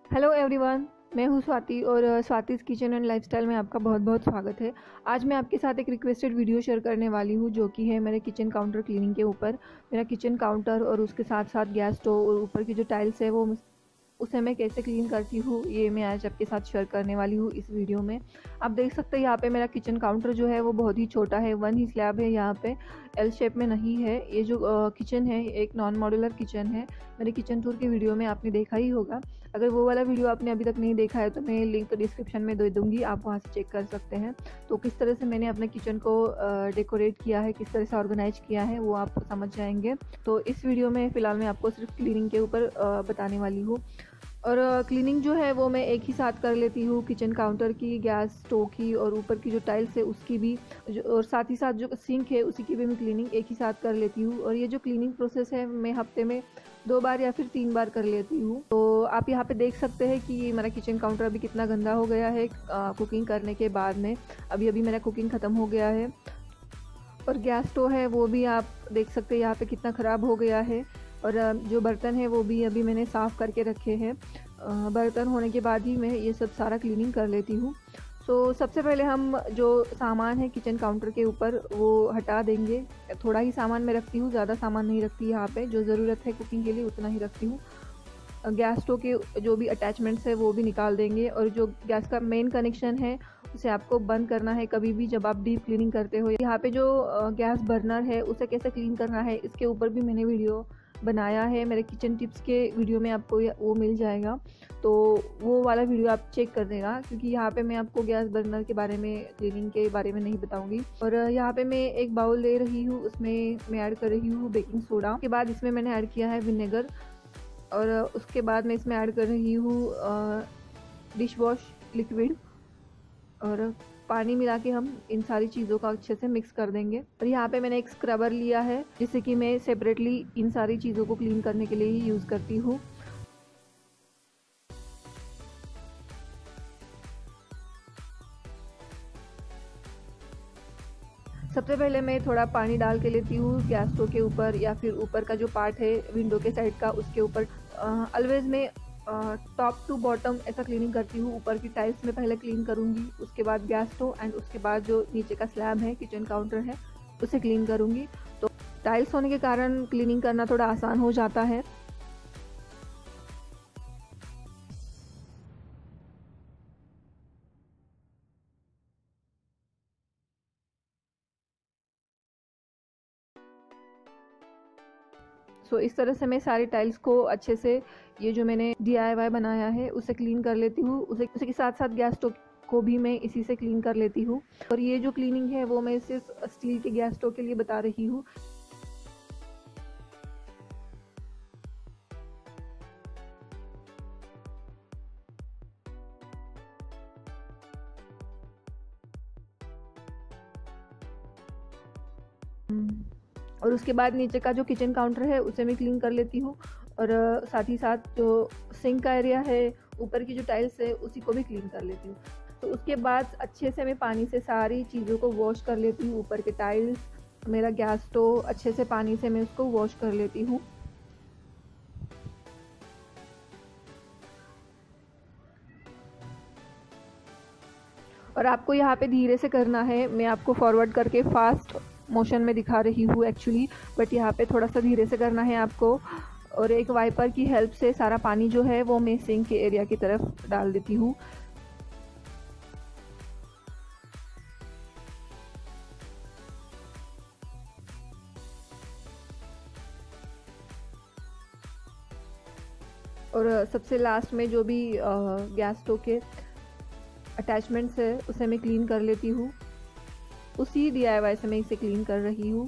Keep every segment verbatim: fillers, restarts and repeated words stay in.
Hello everyone, मैं हूँ स्वाति और स्वातिस किचन एंड लाइफस्टाइल में आपका बहुत बहुत स्वागत है। आज मैं आपके साथ एक रिक्वेस्टेड वीडियो शेयर करने वाली हूँ जो कि है मेरे किचन काउंटर क्लीनिंग के ऊपर। मेरा किचन काउंटर और उसके साथ साथ गैस स्टोव और ऊपर की जो टाइल्स है वो उसे मैं कैसे क्लीन करती हूँ ये मैं आज आपके साथ शेयर करने वाली हूँ इस वीडियो में। आप देख सकते हैं यहाँ पे मेरा किचन काउंटर जो है वो बहुत ही छोटा है, वन ही स्लैब है, यहाँ पे एल शेप में नहीं है। ये जो किचन है एक नॉन मॉड्यूलर किचन है। मेरे किचन टूर के वीडियो में आपने देखा ही होगा। अगर वो वाला वीडियो आपने अभी तक नहीं देखा है तो मैं लिंक डिस्क्रिप्शन में दे दूँगी, आप वहाँ से चेक कर सकते हैं। तो किस तरह से मैंने अपने किचन को डेकोरेट किया है, किस तरह से ऑर्गेनाइज किया है वो आप समझ जाएंगे। तो इस वीडियो में फ़िलहाल मैं आपको सिर्फ क्लीनिंग के ऊपर बताने वाली हूँ। और क्लीनिंग जो है वो मैं एक ही साथ कर लेती हूँ, किचन काउंटर की, गैस स्टोव की और ऊपर की जो टाइल्स है उसकी भी, और साथ ही साथ जो सिंक है उसी की भी मैं क्लीनिंग एक ही साथ कर लेती हूँ। और ये जो क्लीनिंग प्रोसेस है मैं हफ्ते में दो बार या फिर तीन बार कर लेती हूँ। तो आप यहाँ पे देख सकते हैं कि मेरा किचन काउंटर अभी कितना गंदा हो गया है आ, कुकिंग करने के बाद में। अभी अभी मेरा कुकिंग ख़त्म हो गया है। और गैस स्टोव है वो भी आप देख सकते हैं यहाँ पे कितना ख़राब हो गया है। और जो बर्तन है वो भी अभी मैंने साफ़ करके रखे हैं। बर्तन होने के बाद ही मैं ये सब सारा क्लीनिंग कर लेती हूँ। सो सबसे पहले हम जो सामान है किचन काउंटर के ऊपर वो हटा देंगे। थोड़ा ही सामान मैं रखती हूँ, ज़्यादा सामान नहीं रखती यहाँ पे। जो ज़रूरत है कुकिंग के लिए उतना ही रखती हूँ। गैस स्टोव के जो भी अटैचमेंट्स है वो भी निकाल देंगे। और जो गैस का मेन कनेक्शन है उसे आपको बंद करना है कभी भी जब आप डीप क्लीनिंग करते हो। यहाँ पे जो गैस बर्नर है उसे कैसे क्लीन करना है इसके ऊपर भी मैंने वीडियो बनाया है। मेरे किचन टिप्स के वीडियो में आपको वो मिल जाएगा, तो वो वाला वीडियो आप चेक कर देना, क्योंकि यहाँ पे मैं आपको गैस बर्नर के बारे में, क्लीनिंग के बारे में नहीं बताऊंगी। और यहाँ पे मैं एक बाउल ले रही हूँ, उसमें मैं ऐड कर रही हूँ बेकिंग सोडा। उसके बाद इसमें मैंने ऐड किया है विनेगर। और उसके बाद मैं इसमें ऐड कर रही हूँ डिश वॉश लिक्विड। और पानी मिला के हम इन सारी चीज़ों का अच्छे से मिक्स कर देंगे। और यहाँ पे मैंने एक स्क्रबर लिया है जिससे कि मैं सेपरेटली इन सारी चीज़ों को क्लीन करने के लिए ही यूज़ करती हूँ। सबसे पहले मैं थोड़ा पानी डाल के लेती हूँ गैस स्टोव के ऊपर, या फिर ऊपर का जो पार्ट है विंडो के साइड का उसके ऊपर। ऑलवेज मैं टॉप टू बॉटम ऐसा क्लीनिंग करती हूँ। ऊपर की टाइल्स में पहले क्लीन करूँगी, उसके बाद गैस स्टोव, एंड उसके बाद जो नीचे का स्लैब है किचन काउंटर है उसे क्लीन करूँगी। तो टाइल्स होने के कारण क्लीनिंग करना थोड़ा आसान हो जाता है। सो so, इस तरह से मैं सारी टाइल्स को अच्छे से, ये जो मैंने डी आई वाई बनाया है उसे क्लीन कर लेती हूँ। उसे उसे के साथ साथ गैस स्टोव को भी मैं इसी से क्लीन कर लेती हूँ। और ये जो क्लीनिंग है वो मैं सिर्फ स्टील के गैस स्टोव के लिए बता रही हूँ। और उसके बाद नीचे का जो किचन काउंटर है उसे मैं क्लीन कर लेती हूँ। और साथ ही साथ जो सिंक का एरिया है, ऊपर की जो टाइल्स है उसी को भी क्लीन कर लेती हूँ। तो उसके बाद अच्छे से मैं पानी से सारी चीज़ों को वॉश कर लेती हूँ। ऊपर के टाइल्स, मेरा गैस स्टोव, अच्छे से पानी से मैं उसको वॉश कर लेती हूँ। और आपको यहाँ पे धीरे से करना है। मैं आपको फॉरवर्ड करके फास्ट मोशन में दिखा रही हूँ एक्चुअली, बट यहाँ पे थोड़ा सा धीरे से करना है आपको। और एक वाइपर की हेल्प से सारा पानी जो है वो मैं सिंक के एरिया की तरफ डाल देती हूँ। और सबसे लास्ट में जो भी गैस स्टोव के अटैचमेंट्स है उसे मैं क्लीन कर लेती हूँ। उसी डी आई वाई से मैं इसे क्लीन कर रही हूँ।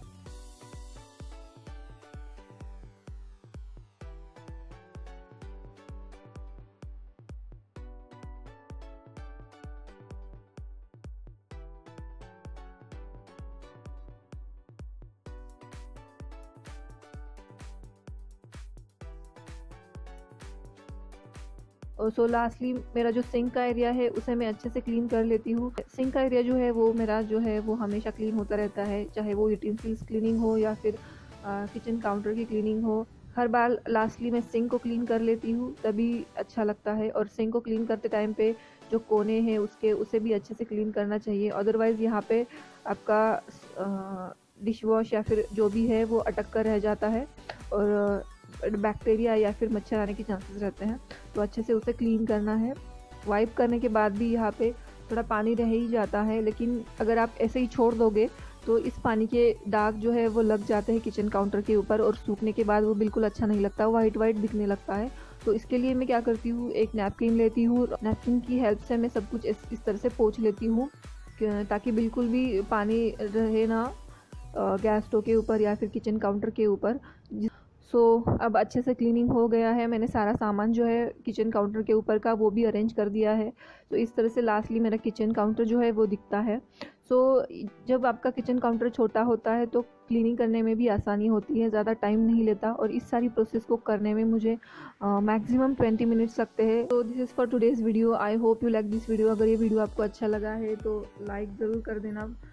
और सो लास्टली मेरा जो सिंक का एरिया है उसे मैं अच्छे से क्लीन कर लेती हूँ। सिंक का एरिया जो है वो मेरा जो है वो हमेशा क्लीन होता रहता है, चाहे वो यूटेंसिल्स क्लीनिंग हो या फिर किचन काउंटर की क्लीनिंग हो। हर बार लास्टली मैं सिंक को क्लीन कर लेती हूँ, तभी अच्छा लगता है। और सिंक को क्लीन करते टाइम पे जो कोने हैं उसके उसे भी अच्छे से क्लीन करना चाहिए, अदरवाइज़ यहाँ पे आपका डिश वॉश या फिर जो भी है वो अटक कर रह जाता है और बैक्टीरिया या फिर मच्छर आने के चांसेस रहते हैं। तो अच्छे से उसे क्लीन करना है। वाइप करने के बाद भी यहाँ पे थोड़ा पानी रह ही जाता है, लेकिन अगर आप ऐसे ही छोड़ दोगे तो इस पानी के दाग जो है वो लग जाते हैं किचन काउंटर के ऊपर, और सूखने के बाद वो बिल्कुल अच्छा नहीं लगता, वाइट वाइट दिखने लगता है। तो इसके लिए मैं क्या करती हूँ, एक नैपकिन लेती हूँ, नैपकिन की हेल्प से मैं सब कुछ इस इस तरह से पोंछ लेती हूँ ताकि बिल्कुल भी पानी रहे ना गैस स्टोव के ऊपर या फिर किचन काउंटर के ऊपर। सो so, अब अच्छे से क्लीनिंग हो गया है। मैंने सारा सामान जो है किचन काउंटर के ऊपर का वो भी अरेंज कर दिया है। तो इस तरह से लास्टली मेरा किचन काउंटर जो है वो दिखता है। सो so, जब आपका किचन काउंटर छोटा होता है तो क्लीनिंग करने में भी आसानी होती है, ज़्यादा टाइम नहीं लेता, और इस सारी प्रोसेस को करने में मुझे मैक्सिमम ट्वेंटी मिनट्स लगते हैं। तो this is for today's video. I hope you like this video. अगर ये वीडियो आपको अच्छा लगा है तो लाइक ज़रूर कर देना।